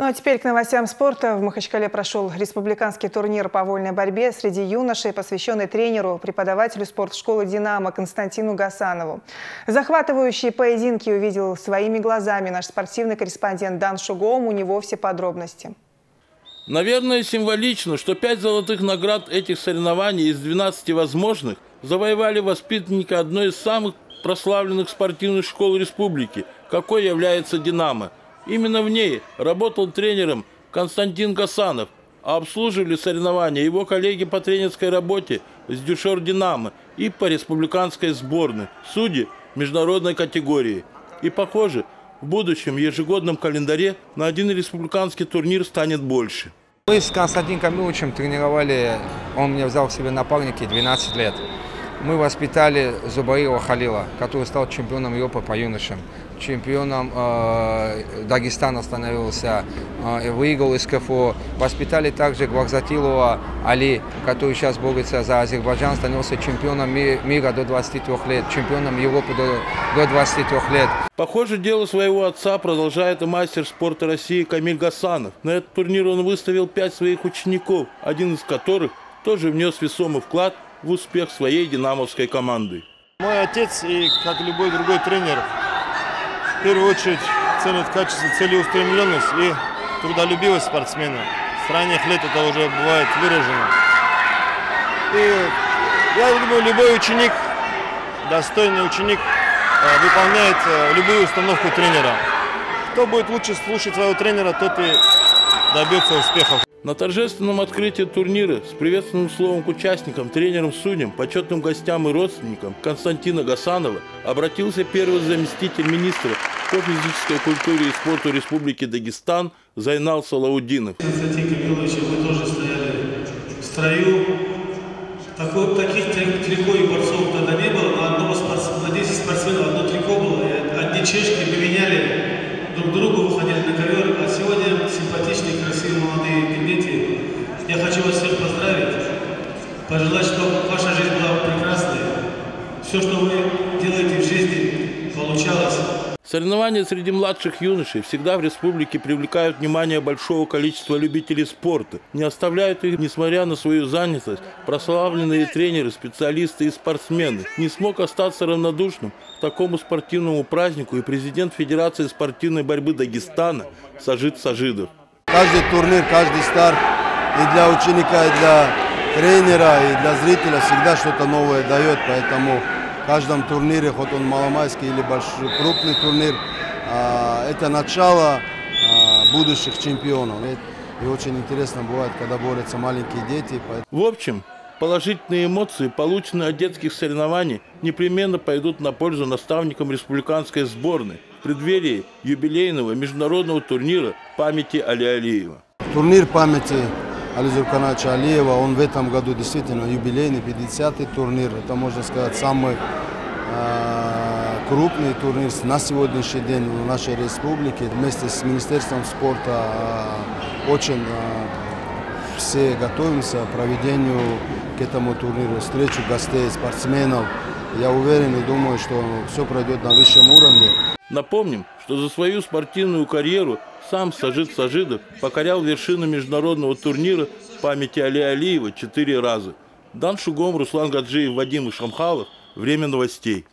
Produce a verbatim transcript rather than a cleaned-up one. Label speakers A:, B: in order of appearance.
A: Ну а теперь к новостям спорта. В Махачкале прошел республиканский турнир по вольной борьбе среди юношей, посвященный тренеру, преподавателю спортшколы «Динамо» Константину Гасанову. Захватывающие поединки увидел своими глазами наш спортивный корреспондент Дан Шугом. У него все подробности.
B: Наверное, символично, что пять золотых наград этих соревнований из двенадцати возможных завоевали воспитанники одной из самых прославленных спортивных школ республики, какой является «Динамо». Именно в ней работал тренером Константин Гасанов, а обслуживали соревнования его коллеги по тренерской работе с Дюшор «Динамо» и по республиканской сборной, судьи международной категории. И, похоже, в будущем ежегодном календаре на один республиканский турнир станет больше.
C: Мы с Константином Камиловичем тренировали, он меня взял к себе напарники двенадцать лет. Мы воспитали Зубаирова Халила, который стал чемпионом Европы по юношам, чемпионом э, Дагестана становился, э, выиграл из КФО. Воспитали также Гварзатилова Али, который сейчас борется за Азербайджан, становился чемпионом ми мира до двадцати трёх лет, чемпионом Европы до, до двадцати трёх лет.
B: Похоже, дело своего отца продолжает и мастер спорта России Камиль Гасанов. На этот турнир он выставил пять своих учеников, один из которых тоже внес весомый вклад в успех своей динамовской команды.
D: Мой отец, и как любой другой тренер, в первую очередь ценит качество, целеустремленность и трудолюбивость спортсмена. С ранних лет это уже бывает выражено. И я думаю, любой ученик, достойный ученик, выполняет любую установку тренера. Кто будет лучше слушать своего тренера, тот и добьется успехов.
B: На торжественном открытии турнира с приветственным словом к участникам, тренерам, судьям, почетным гостям и родственникам Константина Гасанова обратился первый заместитель министра по физической культуре и спорту Республики Дагестан Зайнал Салаудинов.
E: Константин Камилович, вы тоже стояли в строю. Такой, таких трико и борцов тогда не было, но одного спортсмена, на десять спортсменов одно трико было. Одни чешки поменяли, друг другу выходили на ковер, а сегодня симпатичные, красивые, молодые дети. Я хочу вас всех поздравить, пожелать, чтобы ваша жизнь была прекрасной. Все, что вы делаете в жизни, получалось.
B: Соревнования среди младших юношей всегда в республике привлекают внимание большого количества любителей спорта. Не оставляют их, несмотря на свою занятость, прославленные тренеры, специалисты и спортсмены. Не смог остаться равнодушным к такому спортивному празднику и президент Федерации спортивной борьбы Дагестана Сажид Сажидов.
F: Каждый турнир, каждый старт и для ученика, и для тренера, и для зрителя всегда что-то новое дает, поэтому в каждом турнире, хоть он маломайский или большой, крупный турнир, это начало будущих чемпионов. И очень интересно бывает, когда борются маленькие дети.
B: В общем, положительные эмоции, полученные от детских соревнований, непременно пойдут на пользу наставникам республиканской сборной в преддверии юбилейного международного турнира памяти Али Алиева.
F: Турнир памяти Али Зулкановича Алиева, он в этом году действительно юбилейный, пятидесятый турнир. Это, можно сказать, самый э, крупный турнир на сегодняшний день в нашей республике. Вместе с Министерством спорта э, очень э, все готовимся к проведению к этому турниру, встречу гостей, спортсменов. Я уверен и думаю, что все пройдет на высшем уровне.
B: Напомним, что за свою спортивную карьеру сам Сажид Сажидов покорял вершину международного турнира памяти Али Алиева четыре раза. Дан Шугом, Руслан Гаджиев, Вадим Ишамхалов. Время новостей.